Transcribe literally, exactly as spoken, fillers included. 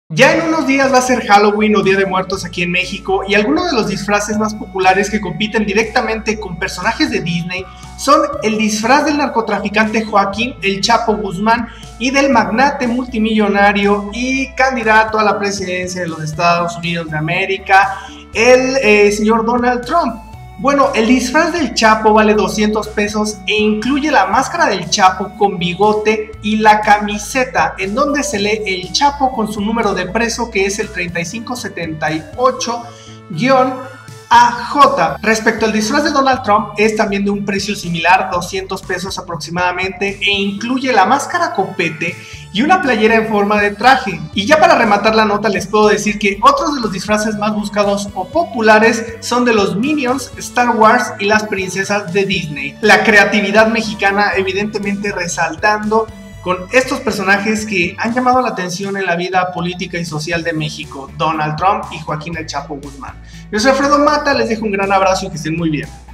Ya en unos días va a ser Halloween o Día de Muertos aquí en México y algunos de los disfraces más populares que compiten directamente con personajes de Disney son el disfraz del narcotraficante Joaquín El Chapo Guzmán y del magnate multimillonario y candidato a la presidencia de los Estados Unidos de América, el eh, señor Donald Trump. Bueno, el disfraz del Chapo vale doscientos pesos e incluye la máscara del Chapo con bigote y la camiseta en donde se lee el Chapo con su número de preso, que es el treinta y cinco setenta y ocho A J. Respecto al disfraz de Donald Trump, es también de un precio similar, doscientos pesos aproximadamente, e incluye la máscara copete y una playera en forma de traje. Y ya para rematar la nota les puedo decir que otros de los disfraces más buscados o populares son de los Minions, Star Wars y las princesas de Disney. La creatividad mexicana evidentemente resaltando con estos personajes que han llamado la atención en la vida política y social de México, Donald Trump y Joaquín El Chapo Guzmán. Yo soy Alfredo Mata, les dejo un gran abrazo y que estén muy bien.